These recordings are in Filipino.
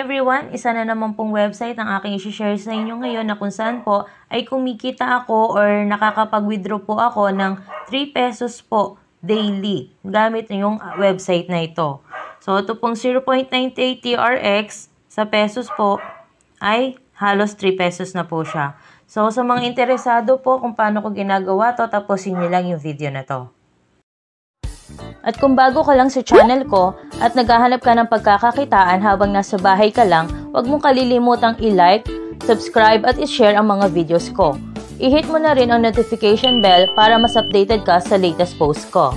everyone! Isa na naman pong website ang aking i-share sa inyo ngayon na kung saan po ay kumikita ako or nakakapag-withdraw po ako ng 3 pesos po daily gamit yung website na ito. So ito pong 0.98 TRX sa pesos po ay halos 3 pesos na po siya. So sa mga interesado po kung paano ko ginagawa to, tapusin niyo lang yung video na to. At kung bago ka lang sa channel ko at naghahanap ka ng pagkakakitaan habang nasa bahay ka lang, huwag mong kalilimutang i-like, subscribe at i-share ang mga videos ko. I-hit mo na rin ang notification bell para mas updated ka sa latest post ko.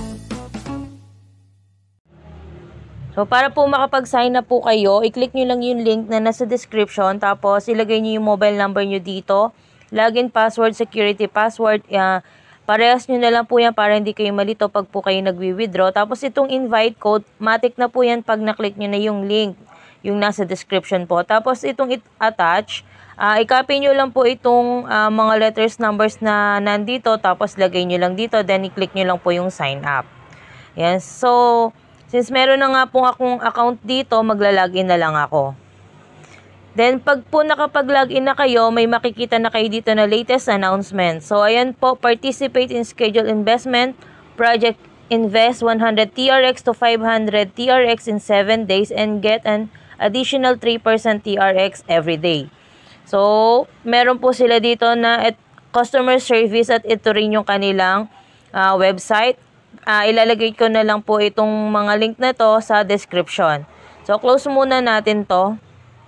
So para po makapag-sign up po kayo, i-click nyo lang yung link na nasa description, tapos ilagay nyo yung mobile number nyo dito, login password, security password, parehas nyo na lang po yan para hindi kayo malito pag po kayo nagwi-withdraw. Tapos itong invite code, matik na po yan pag naklik nyo na yung link, yung nasa description po. Tapos itong attach, i-copy nyo lang po itong mga letters, numbers na nandito, tapos lagay nyo lang dito, then i-click nyo lang po yung sign up. Yes, so since meron na nga po akong account dito, magla-login na lang ako. Then, pag po nakapag-login na kayo, may makikita na kayo dito na latest announcement. So, ayan po, participate in scheduled investment, project invest 100 TRX to 500 TRX in 7 days and get an additional 3% TRX every day. So, meron po sila dito na customer service at ito rin yung kanilang website. Ilalagay ko na lang po itong mga link na to sa description. So, close muna natin to.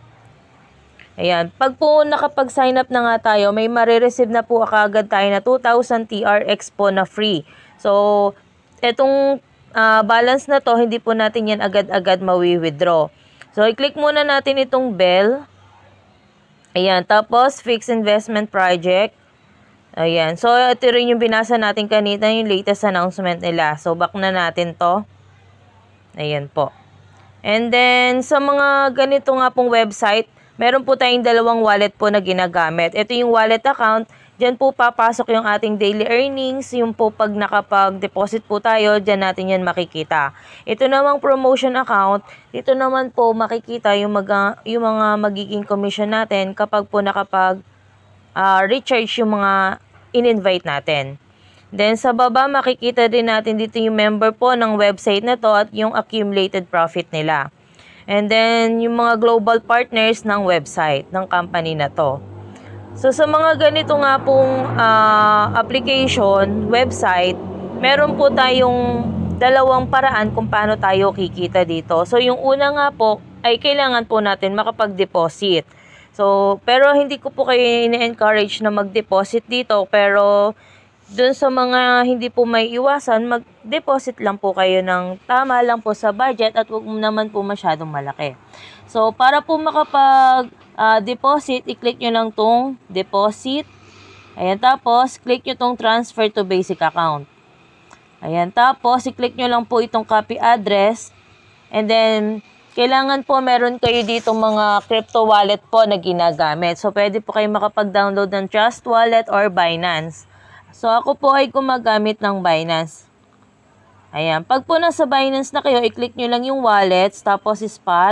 Ayan, pag po nakapag-sign up na nga tayo, may marireceive na po agad tayo na 2,000 TRX po na free. So, etong balance na to, hindi po natin yan agad-agad mawi-withdraw. So, i-click muna natin itong bell. Ayan, tapos fixed investment project. Ayan, so ito rin yung binasa natin kanina, yung latest announcement nila. So, back na natin to. Ayan po. And then, sa mga ganito nga pong website, meron po tayong dalawang wallet po na ginagamit. Ito yung wallet account. Diyan po papasok yung ating daily earnings. Yung po pag nakapag-deposit po tayo, diyan natin yan makikita. Ito namang promotion account. Dito naman po makikita yung mga magiging commission natin kapag po nakapag-recharge yung mga in-invite natin. Then sa baba makikita din natin dito yung member po ng website na to at yung accumulated profit nila. And then, yung mga global partners ng website, ng company na to. So, sa mga ganito nga pong application, website, meron po tayong dalawang paraan kung paano tayo kikita dito. So, yung una nga po, ay kailangan po natin makapag-deposit. So, pero hindi ko po kayo ini-encourage na mag-deposit dito, pero dun sa mga hindi po may iwasan, mag-deposit lang po kayo ng tama lang po sa budget at huwag naman po masyadong malaki. So, para po makapag-deposit, i-click nyo lang tong deposit. Ayan, tapos, click nyo tong transfer to basic account. Ayan, tapos, i-click nyo lang po itong copy address. And then, kailangan po meron kayo dito mga crypto wallet po na ginagamit. So, pwede po kayo makapag-download ng Trust Wallet or Binance. So, ako po ay gumagamit ng Binance. Ayan. Pag po nasa Binance na kayo, i-click nyo lang yung wallets, tapos spot.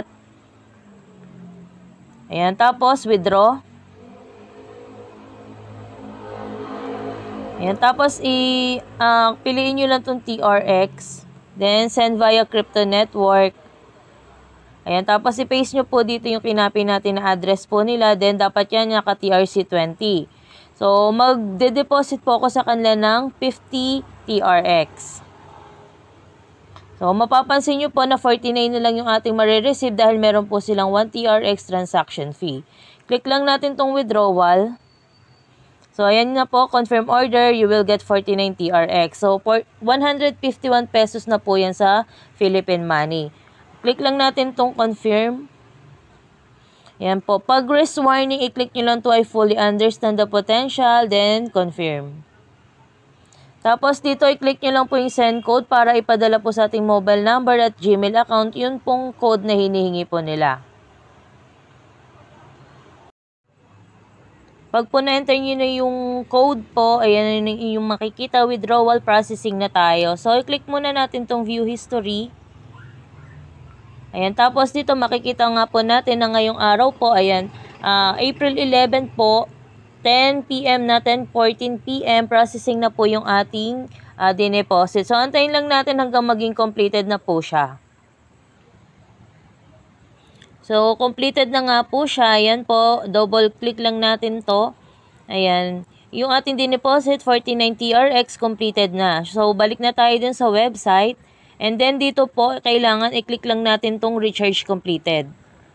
Ayan. Tapos, withdraw. Ayan. Tapos, piliin nyo lang itong TRX. Then, send via crypto network. Ayan. Tapos, i-paste nyo po dito yung kinapin natin na address po nila. Then, dapat yan naka-TRC20. So, magde-deposit po ako sa kanila ng 50 TRX. So, mapapansin nyo po na 49 na lang yung ating marireceive dahil meron po silang 1 TRX transaction fee. Click lang natin tong withdrawal. So, ayan nga po, confirm order, you will get 49 TRX. So, 151 pesos na po yan sa Philippine money. Click lang natin tong confirm. Yan po. Pag risk warning, i-click nyo lang to I fully understand the potential, then confirm. Tapos dito, i-click nyo lang po yung send code para ipadala po sa ating mobile number at Gmail account. Yun pong code na hinihingi po nila. Pag po na-enter nyo na yung code po, ayan yung makikita, withdrawal processing na tayo. So, i-click muna natin tong view history. Ayan, tapos dito makikita nga po natin na ngayong araw po, ayan, April 11 po, 10 PM na 10:14 PM, processing na po yung ating dineposit. So, antayin lang natin hanggang maging completed na po siya. So, completed na nga po siya. Ayan po, double click lang natin to. Ayan. Yung ating dineposit, 49 TRX, completed na. So, balik na tayo dun sa website. And then, dito po, kailangan i-click lang natin tong recharge completed.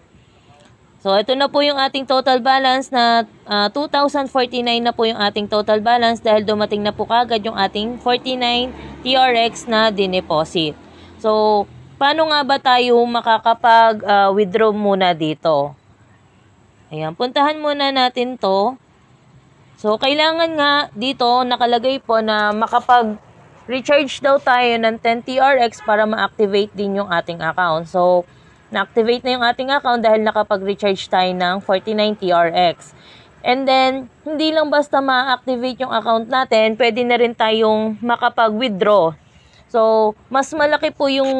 So, ito na po yung ating total balance na 2,049 na po yung ating total balance dahil dumating na po kagad yung ating 49 TRX na dineposit. So, paano nga ba tayo makakapag-withdraw muna dito? Ayan, puntahan muna natin to. So, kailangan nga dito nakalagay po na makapag-recharge daw tayo ng 10 TRX para ma-activate din yung ating account. So, na-activate na yung ating account dahil nakapag-recharge tayo ng 49 TRX. And then, hindi lang basta ma-activate yung account natin, pwede na rin tayong makapag-withdraw. So, mas malaki po yung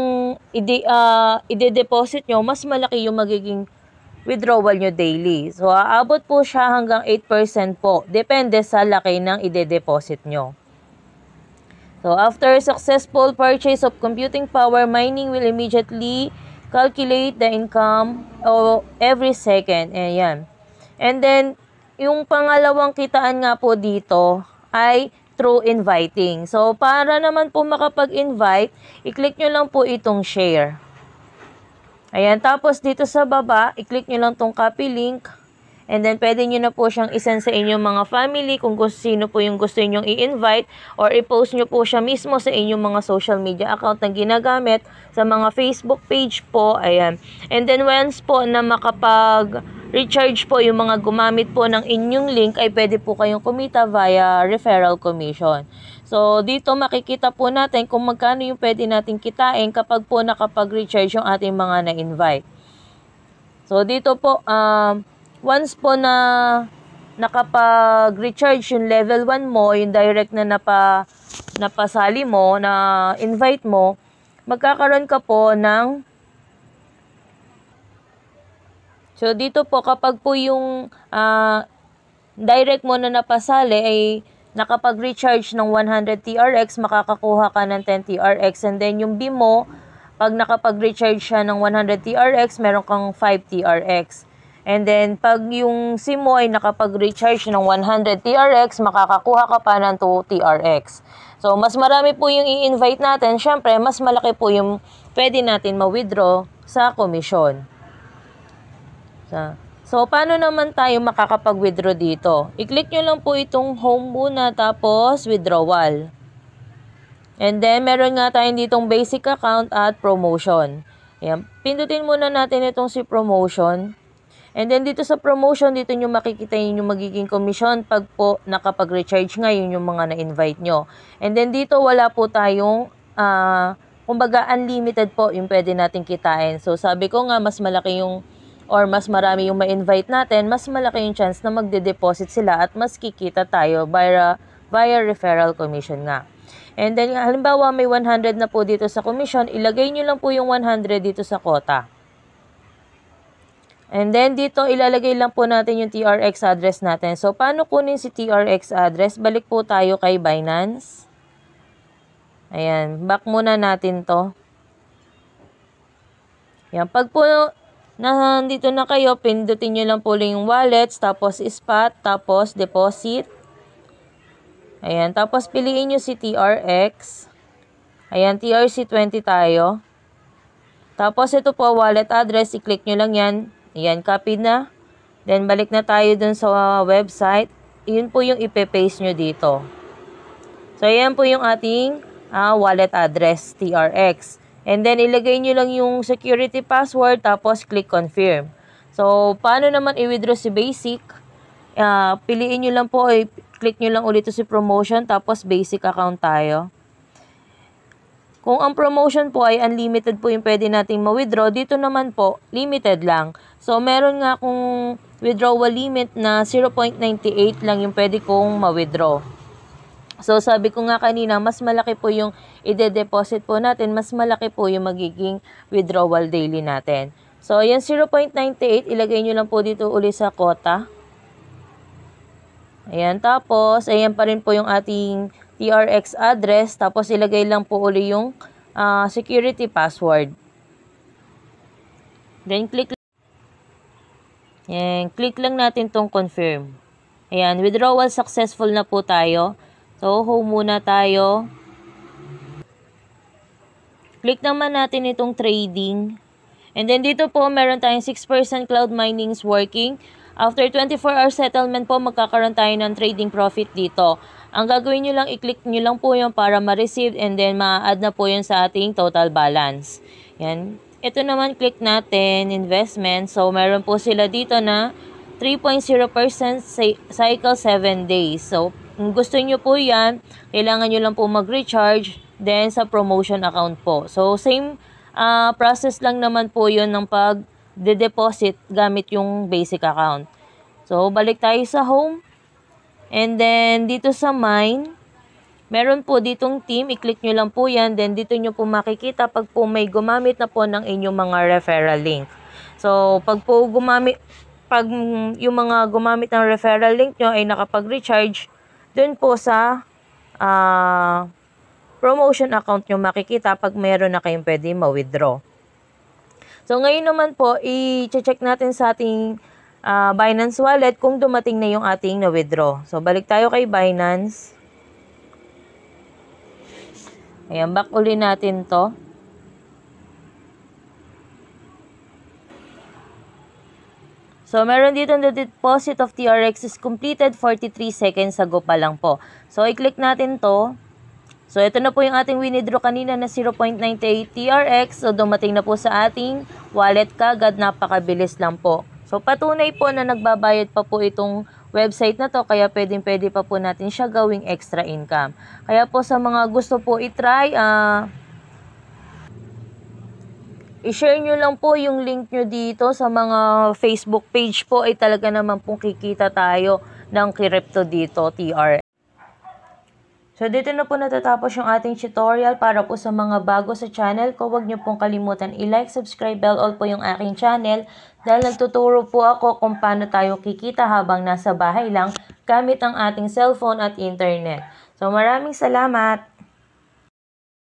ide-deposit nyo, mas malaki yung magiging withdrawal nyo daily. So, aabot po siya hanggang 8% po. Depende sa laki ng ide-deposit nyo. So, after successful purchase of computing power, mining will immediately calculate the income every second. Ayan. And then, yung pangalawang kitaan nga po dito ay through inviting. So, para naman po makapag-invite, i-click nyo lang po itong share. Ayan. Tapos, dito sa baba, i-click nyo lang tong copy link. And then, pwede nyo na po siyang isend sa inyong mga family kung sino po yung gusto nyong i-invite or i-post nyo po siya mismo sa inyong mga social media account na ginagamit sa mga Facebook page po. Ayan. And then, once po na makapag-recharge po yung mga gumamit po ng inyong link, ay pwede po kayong kumita via referral commission. So, dito makikita po natin kung magkano yung pwede natin kitain kapag po nakapag-recharge yung ating mga na-invite. So, dito po, once po na nakapag-recharge yung level 1 mo, yung direct na napasali mo, na invite mo, magkakaroon ka po ng... So, dito po, kapag po yung direct mo na napasali ay nakapag-recharge ng 100 TRX, makakakuha ka ng 10 TRX. And then, yung B mo, pag nakapag-recharge siya ng 100 TRX, meron kang 5 TRX. And then, pag yung SIM mo ay nakapag-recharge ng 100 TRX, makakakuha ka pa ng 2 TRX. So, mas marami po yung i-invite natin. Siyempre, mas malaki po yung pwede natin ma-withdraw sa komisyon. So, paano naman tayo makakapag-withdraw dito? I-click nyo lang po itong home muna, tapos withdrawal. And then, meron nga tayong ditong basic account at promotion. Ayan. Pindutin muna natin itong si promotion. And then, dito sa promotion, dito nyo makikita yung magiging commission pag po nakapag-recharge nga yun yung mga na-invite nyo. And then, dito wala po tayong, kumbaga, unlimited po yung pwede natin kitain. So, sabi ko nga, mas malaki yung, or mas marami yung ma-invite natin, mas malaki yung chance na magde-deposit sila at mas kikita tayo via referral commission nga. And then, halimbawa, may 100 na po dito sa commission, ilagay nyo lang po yung 100 dito sa quota. And then, dito, ilalagay lang po natin yung TRX address natin. So, paano kunin si TRX address? Balik po tayo kay Binance. Ayan, back muna natin to. Ayan, pag po nandito na kayo, pindutin nyo lang po yung wallets, tapos spot, tapos deposit. Ayan, tapos piliin nyo si TRX. Ayan, TRC20 tayo. Tapos, ito po, wallet address, i-click nyo lang yan. Ayan, copy na. Then, balik na tayo dun sa website. Yun po yung ipe-paste nyo dito. So, ayan po yung ating wallet address, TRX. And then, ilagay nyo lang yung security password, tapos click confirm. So, paano naman i-withdraw si basic? Piliin nyo lang po, click nyo lang ulit si promotion, tapos basic account tayo. Kung ang promotion po ay unlimited po yung pwede nating ma-withdraw, dito naman po, limited lang. So, meron nga kung withdrawal limit na 0.98 lang yung pwede kong ma-withdraw. So, sabi ko nga kanina, mas malaki po yung ide-deposit po natin, mas malaki po yung magiging withdrawal daily natin. So, yung 0.98, ilagay nyo lang po dito uli sa quota. Ayan, tapos, ayan pa rin po yung ating TRX address. Tapos, ilagay lang po uli yung security password. Then, click lang natin tong confirm. Ayan, withdrawal successful na po tayo. So, home muna tayo. Click naman natin itong trading. And then dito po, meron tayong 6% cloud minings working. After 24-hour settlement po, magkakaroon tayo ng trading profit dito. Ang gagawin nyo lang, i-click nyo lang po yun para ma-receive and then ma-add na po yun sa ating total balance. Yan. Ito naman, click natin, investment. So, meron po sila dito na 3.0% cycle 7 days. So, kung gusto nyo po yan, kailangan nyo lang po mag-recharge, then sa promotion account po. So, same process lang naman po yun ng pag-deposit gamit yung basic account. So, balik tayo sa home. And then, dito sa mine, meron po ditong team, i-click nyo lang po yan, then dito nyo po makikita pag po may gumamit na po ng inyong mga referral link. So, pag yung mga gumamit ng referral link nyo ay nakapag-recharge, dun po sa promotion account nyo makikita pag meron na kayong pwede ma-withdraw. So, ngayon naman po, i-check natin sa ating Binance wallet kung dumating na yung ating na-withdraw. So, balik tayo kay Binance. Ayan, back uli natin to. So, meron dito the deposit of TRX is completed 43 seconds ago pa lang po. So, i-click natin to. So, ito na po yung ating withdraw kanina na 0.98 TRX. So, dumating na po sa ating wallet kagad. Napakabilis lang po. So, patunay po na nagbabayad pa po itong website na to. Kaya pwede pa po natin siya gawing extra income. Kaya po sa mga gusto po i-try, i-share nyo lang po yung link nyo dito sa mga Facebook page po ay talaga naman pong kikita tayo ng crypto dito, TRX. So, dito na po natatapos yung ating tutorial para po sa mga bago sa channel ko. Huwag nyo pong kalimutan i-like, subscribe, bell all po yung aking channel dahil nagtuturo po ako kung paano tayo kikita habang nasa bahay lang gamit ang ating cellphone at internet. So, maraming salamat!